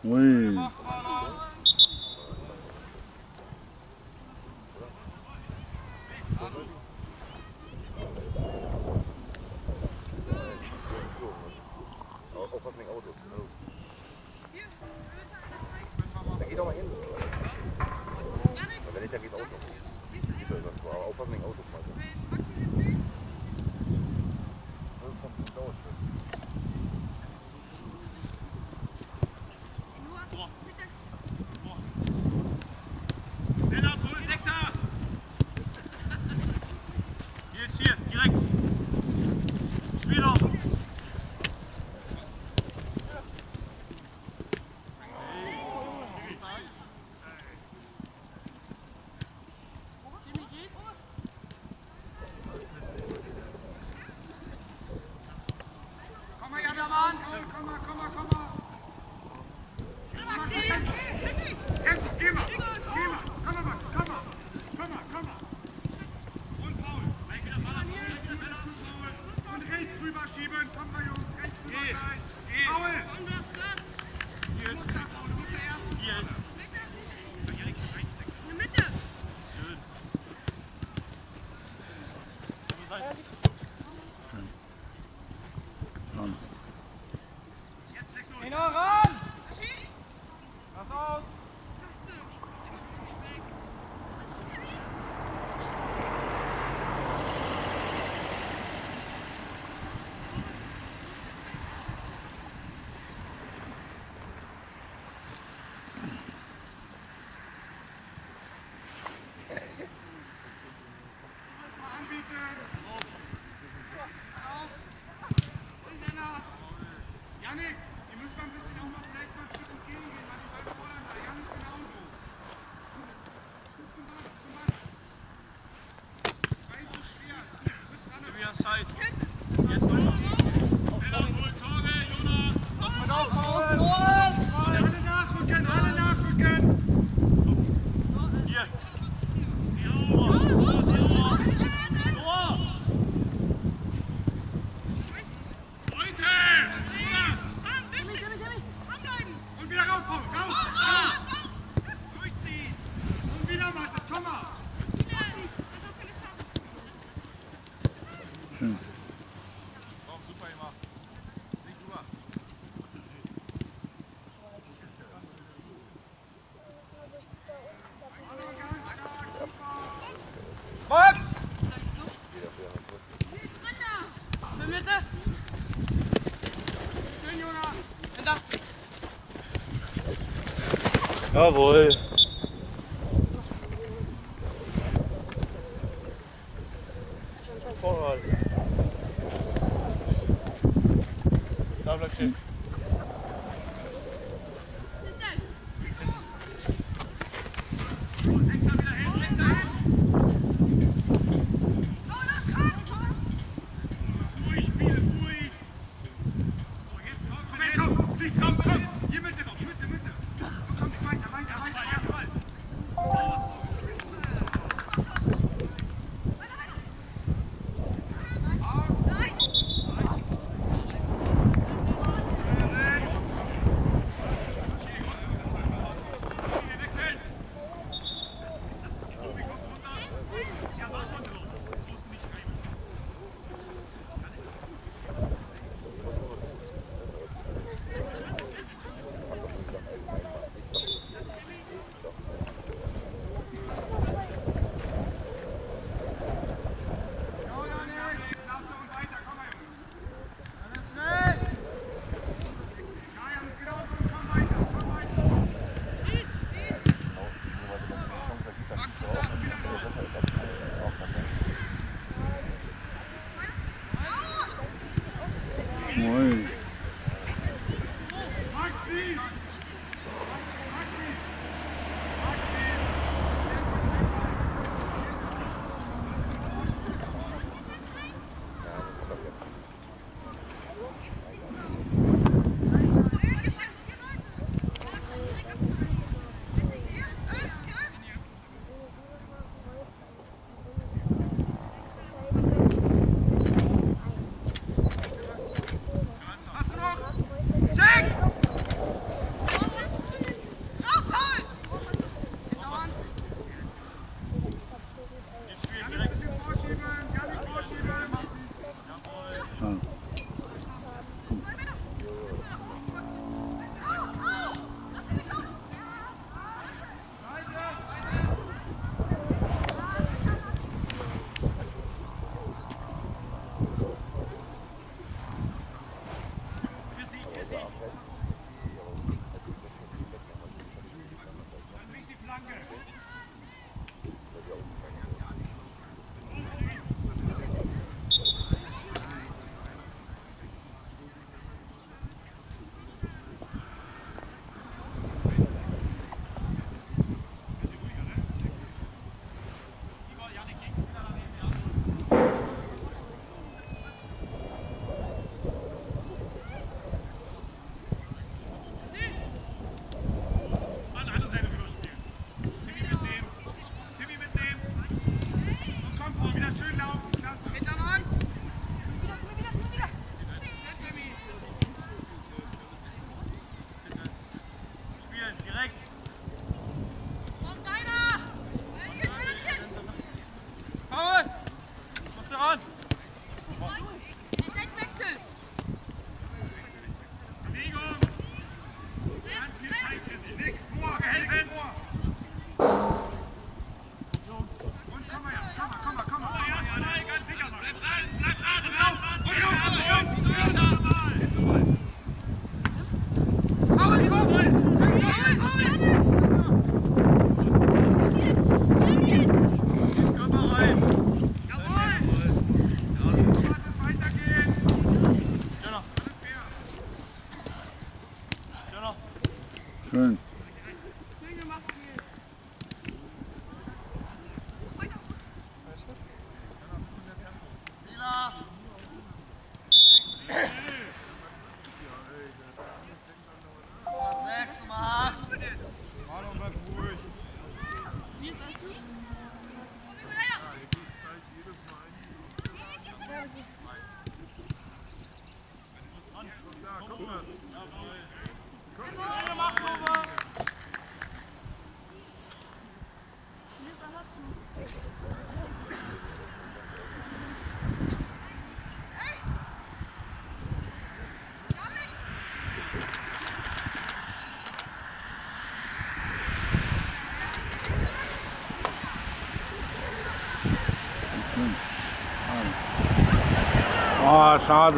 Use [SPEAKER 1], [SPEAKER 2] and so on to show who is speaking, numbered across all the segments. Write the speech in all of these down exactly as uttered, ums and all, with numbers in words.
[SPEAKER 1] Ui.
[SPEAKER 2] Aufpassen wegen Autos. Da geht doch mal hin. Wenn nicht, dann geht's aus. Aber aufpassen wegen Autos. Das ist schon Dauerschritt. Schön. Super gemacht. Nicht rüber.
[SPEAKER 3] Max! In der Mitte! Schön, Jonas! Hinter!
[SPEAKER 1] Jawohl.
[SPEAKER 3] Vorrat. Da bleibt stehen.
[SPEAKER 1] Moin.
[SPEAKER 4] Schade. Schön. Ah, schade.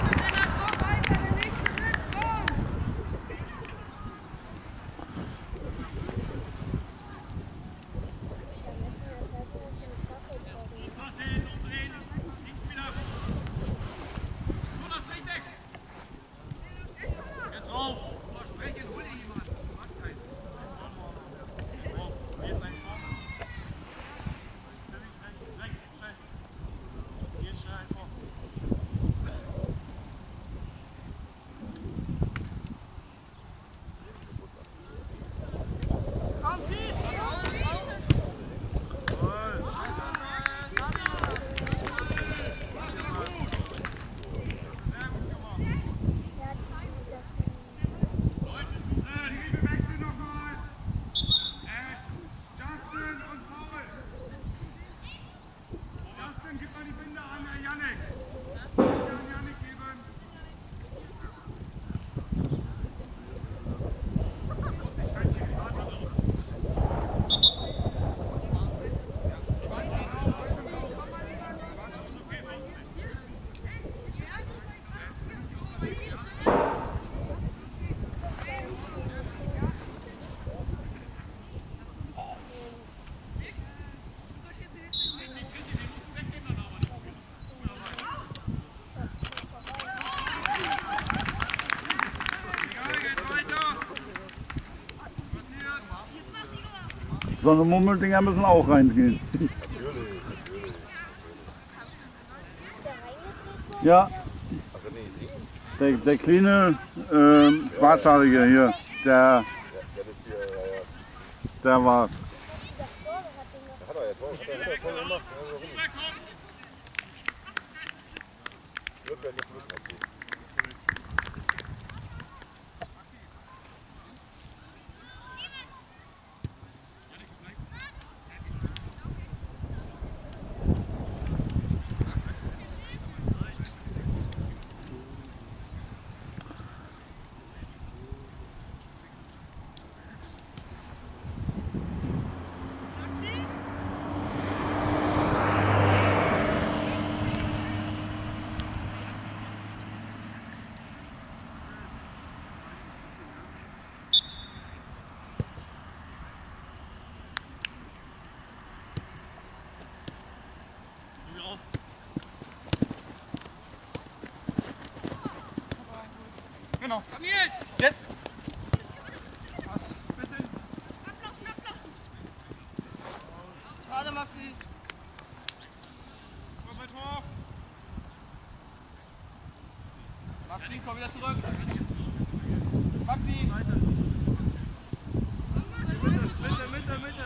[SPEAKER 4] So eine Mummeldinger müssen auch reingehen. Ja. Der, der kleine äh, Schwarzhaarige hier, der, der war's.
[SPEAKER 2] Hat er ja toll. Hat er ja toll gemacht. Wird ja nicht Lust
[SPEAKER 3] noch. Jetzt. Schade, Maxi. Maxi, komm wieder zurück. Maxi.
[SPEAKER 1] Mitte, Mitte, Mitte.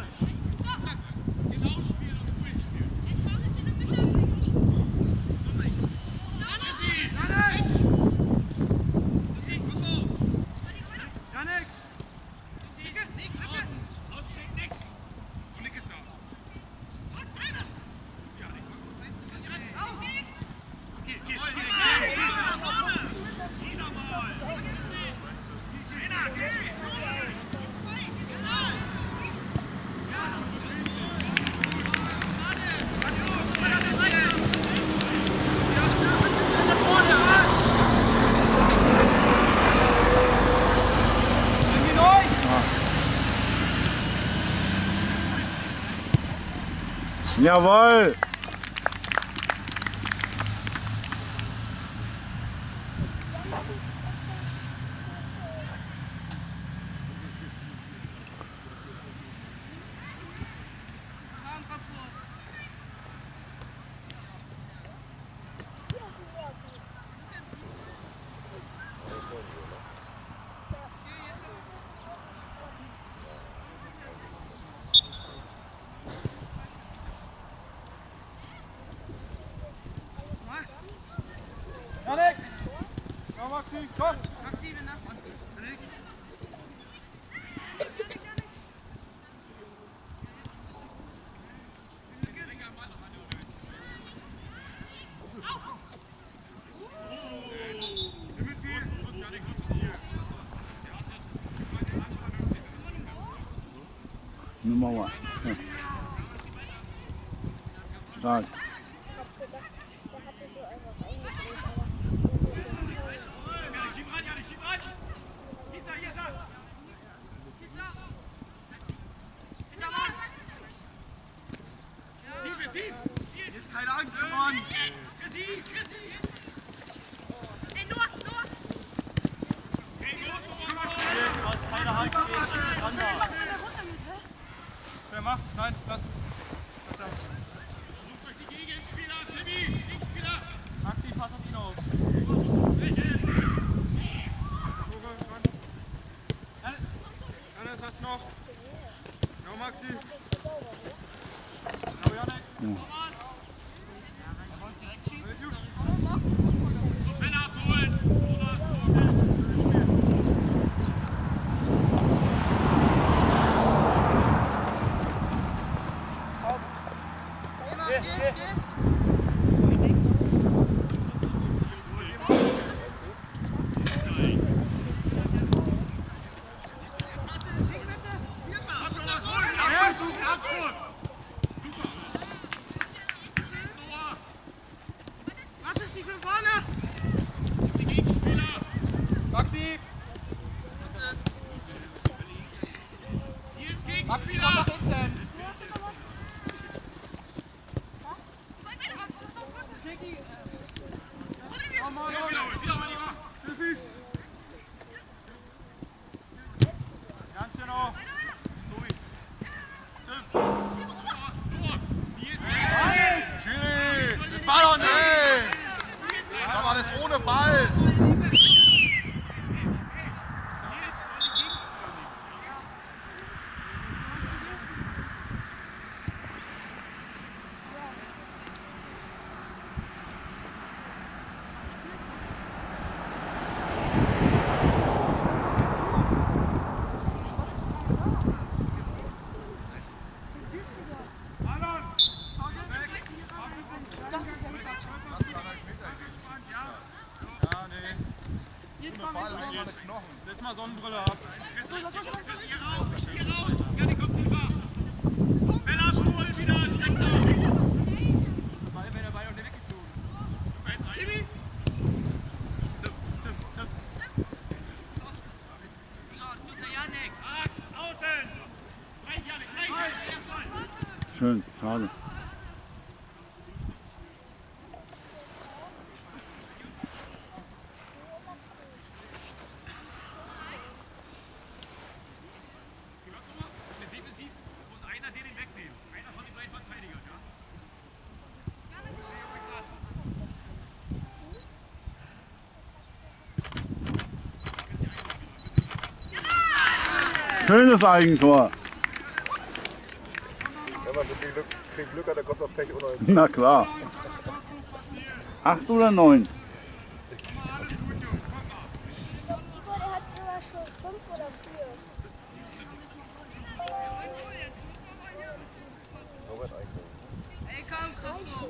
[SPEAKER 4] Jawohl!
[SPEAKER 3] Janik! Komm, Maxi, komm! Maxi, bin nach.
[SPEAKER 4] Nummer one. Ja. Stark.
[SPEAKER 3] Jetzt keine Angst, Mann! Wer macht? Nein, lass. Maxi, pass auf ihn auf. Hannes, hast du noch? Ja, Maxi. Ja, Janik.
[SPEAKER 4] Ja.
[SPEAKER 3] Maxi! Maxi, komm nach hinten! Ganz genau!
[SPEAKER 2] Schiri! Den Ball doch nicht! Das war alles ohne Ball! Jetzt mal Sonnenbrille ab.
[SPEAKER 3] Hier raus! Hier raus! Janik, komm tiefer! Bella, hol wieder! Direkt auf! Ball wäre dabei und der weggeflogen. Timmy! Tipp, tipp, tipp. Janik! Axt, außen! Rein, Janik, rein! Erstmal!
[SPEAKER 4] Schön, schade. Schönes Eigentor.
[SPEAKER 2] Wenn man so viel Glück, viel Glück hat, dann kommt noch Pech oder ins.
[SPEAKER 4] Na klar. Acht oder neun?
[SPEAKER 5] Nico, der hat sogar schon fünf oder vier.
[SPEAKER 2] Norbert eigentlich.
[SPEAKER 3] Ey, komm, komm, komm.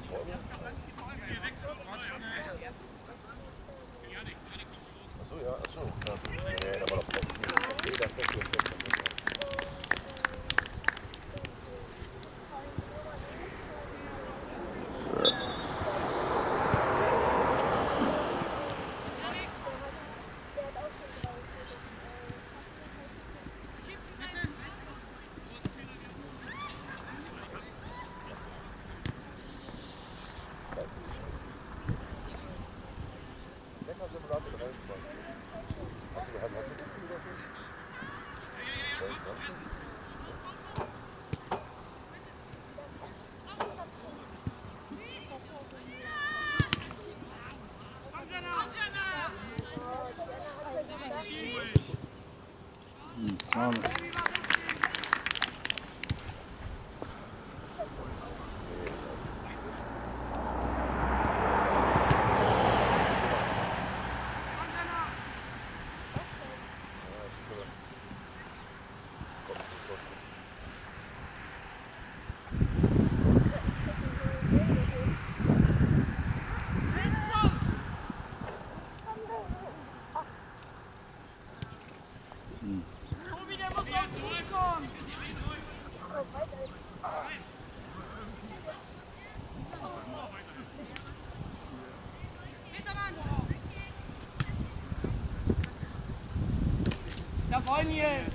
[SPEAKER 2] Achso, ja, achso. Ja, nee, da war doch Pech. Nee, das ist nicht so. Simulator dreiundzwanzig. Hast du, hast, hast du das sogar schon? dreiundzwanzig?
[SPEAKER 4] Hm, schade.
[SPEAKER 3] Tobi, der muss auf den Fuß kommen. Jawohl, Nils.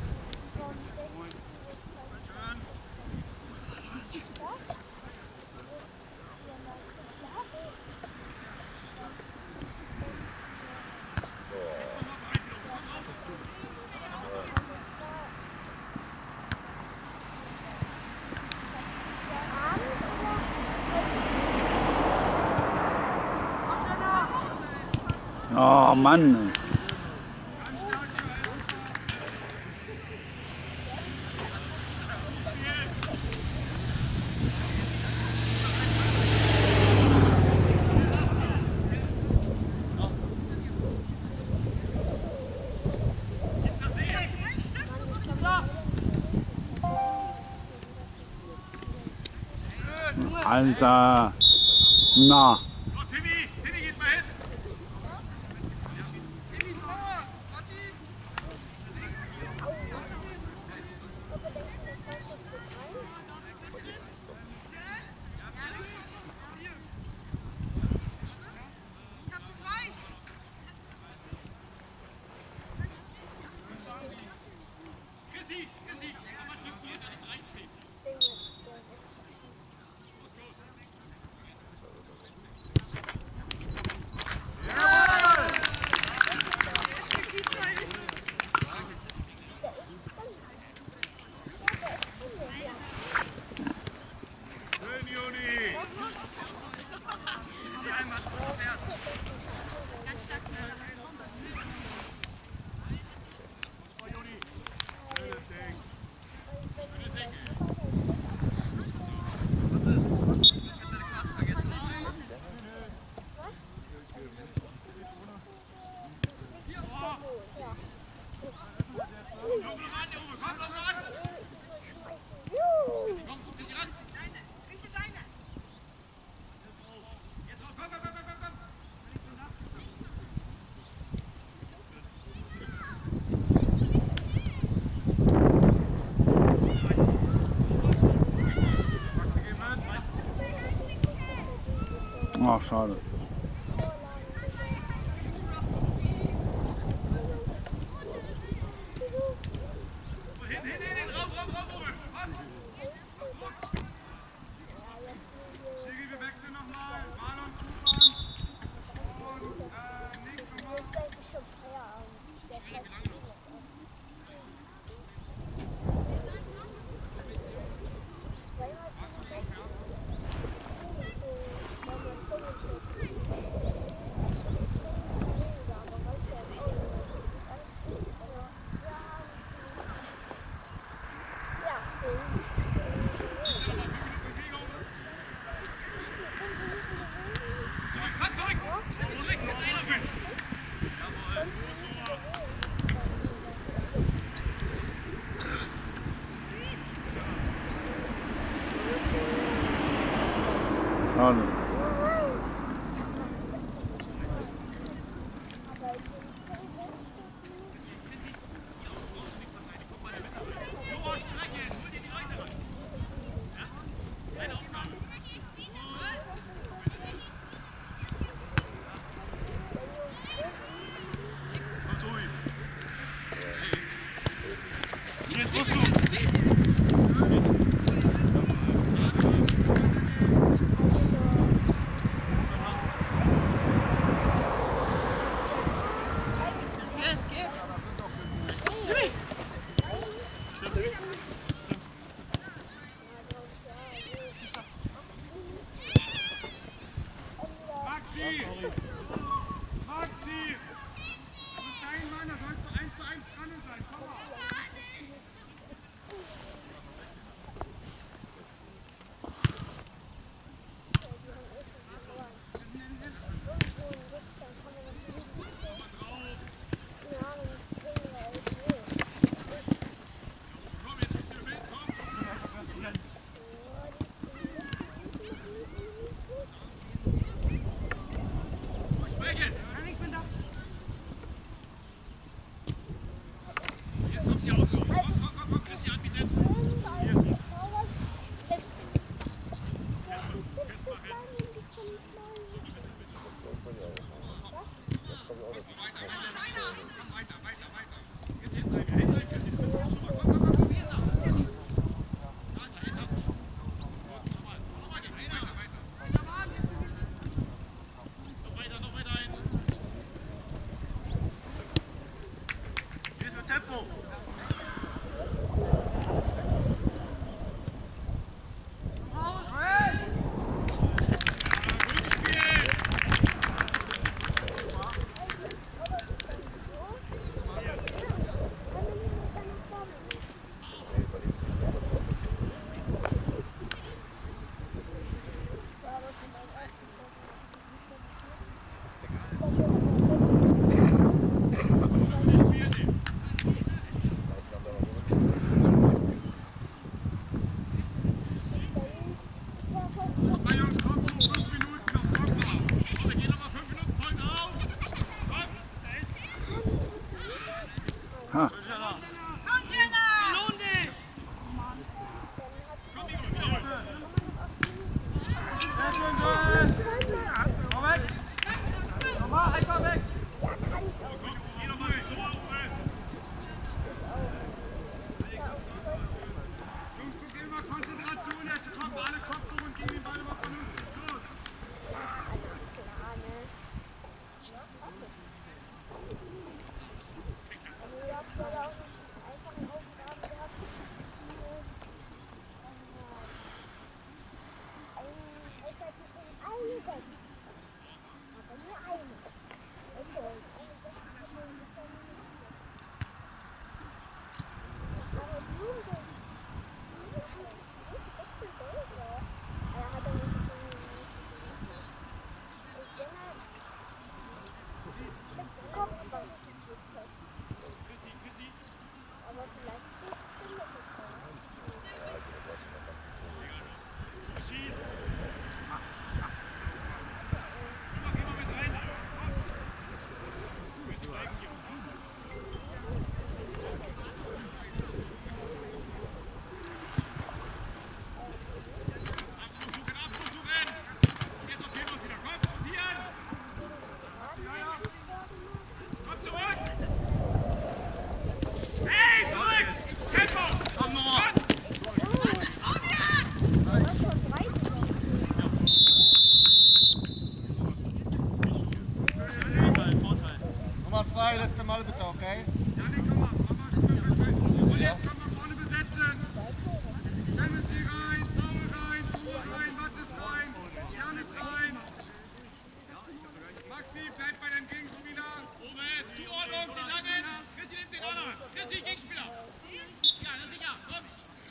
[SPEAKER 4] Oh Mann. Alter. Na.
[SPEAKER 3] Oh, Timmy, Timmy, geht mal hin. Timmy, vor. Matti. Ich hab zwei. Chrissy, Chrissy, aber schon zu dreizehn. Schön, Juni. Die einmal fährt. Ganz stark. Oh, Juni. Schönes Ding. Schönes Ding.
[SPEAKER 4] Ach, schade.
[SPEAKER 3] Hin, hin, hin, hin, raus, raus, raus, Uwe. Schigi, wir wechseln nochmal. Marlon, Kuban. Und, äh, Nick, nochmal.
[SPEAKER 5] Das ist eigentlich schon Feierabend. Der fährt zweimal fünfunddreißig. So, zweimal fünfundvierzig.
[SPEAKER 4] Ha.
[SPEAKER 3] Belohn dich! Sehr schön, Joel! Komm weg! Nochmal, einfach weg!
[SPEAKER 5] Ja, kann ich auch.
[SPEAKER 3] Geh doch mal so auf, ey! Jungs, wir gehen mal Konzentration, jetzt kommen alle Kopf hoch und gehen den Ball mal vernünftig. Los!
[SPEAKER 2] Nummer zwei, letzte Mal bitte, okay?
[SPEAKER 3] Janik, komm mal, komm mal, komm mal, und jetzt komm mal vorne besetzen. Dennis hier rein, Paul rein, Tore rein, Mattes rein, Jan ist rein. Maxi, bleib bei deinem Gegenspieler. Robert, Zuordnung, den langen. Chrissy nimmt den anderen. Chrissy, Gegenspieler. Ja, das ist sicher, komm.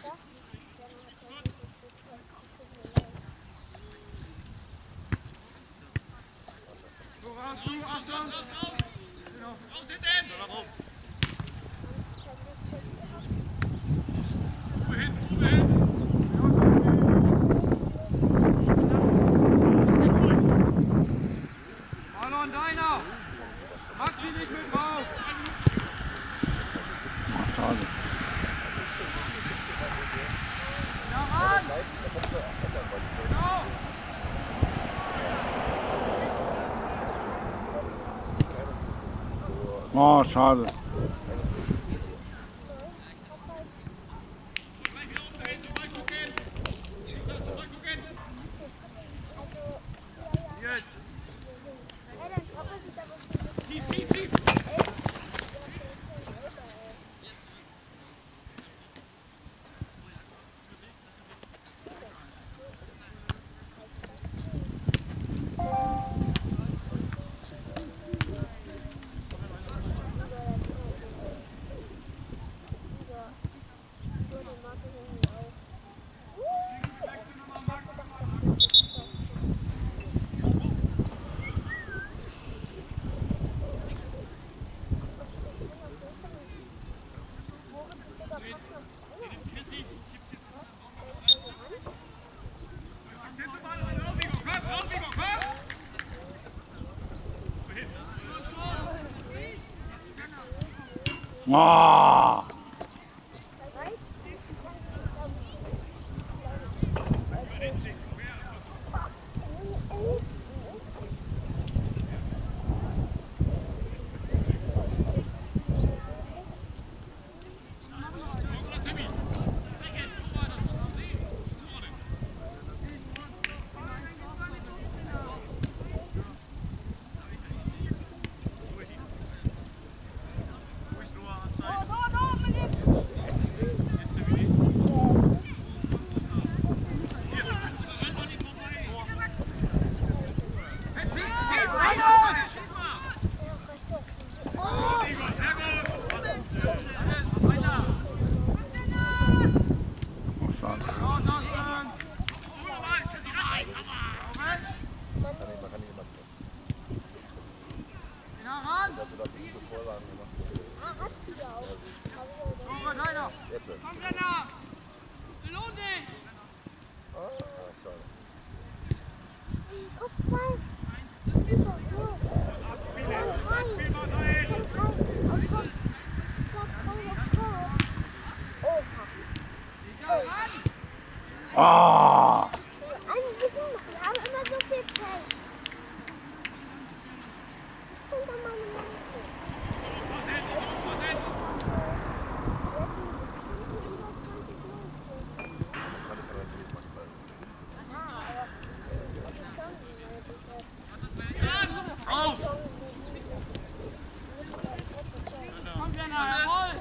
[SPEAKER 3] So, raus, du, Achtung. Raus, raus, raus. Raus hinten. So, nach oben. Ruhe hin, Ruhe hin. Marlon, deiner. Maxi nicht mit drauf.
[SPEAKER 4] Oh, schade.
[SPEAKER 3] Ja, Mann. Genau.
[SPEAKER 4] Oh, schade. Oh. Ah!
[SPEAKER 5] Einen Gewinn machen, wir haben immer so viel Pech. Und dann meine Mann.
[SPEAKER 3] Was hinten, los, was hinten. Auf!
[SPEAKER 1] Komm, Jenna, jawohl!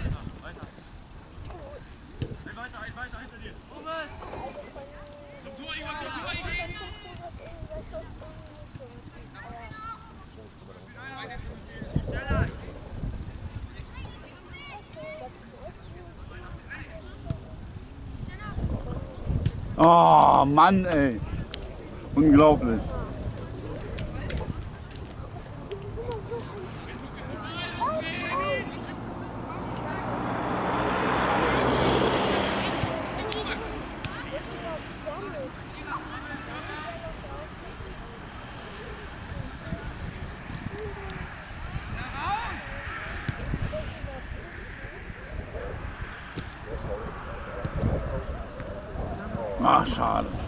[SPEAKER 3] Ein weiter, ein weiter hinter dir.
[SPEAKER 1] Robert!
[SPEAKER 3] Zum Tor, Igor, zum Tor, Igor.
[SPEAKER 4] Oh, Mann, ey. Unglaublich. Ach, schade.